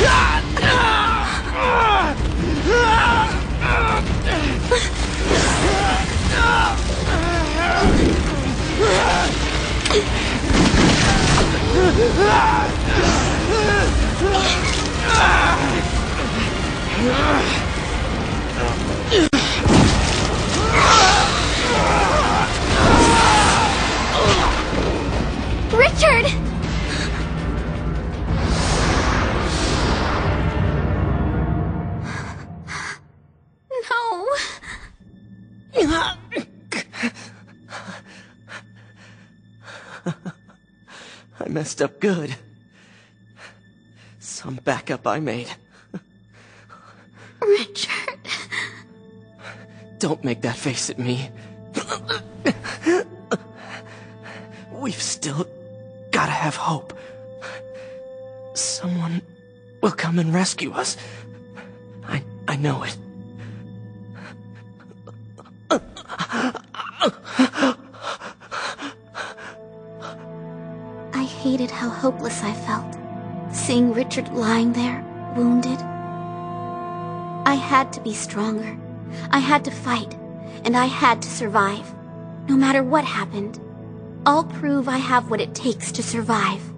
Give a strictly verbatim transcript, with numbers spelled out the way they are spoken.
Richard! No. I messed up good. Some backup I made. Richard. Don't make that face at me. We've still gotta have hope. Someone will come and rescue us. I, I know it. I hated how hopeless I felt, seeing Richard lying there, wounded. I had to be stronger. I had to fight, and I had to survive. No matter what happened, I'll prove I have what it takes to survive.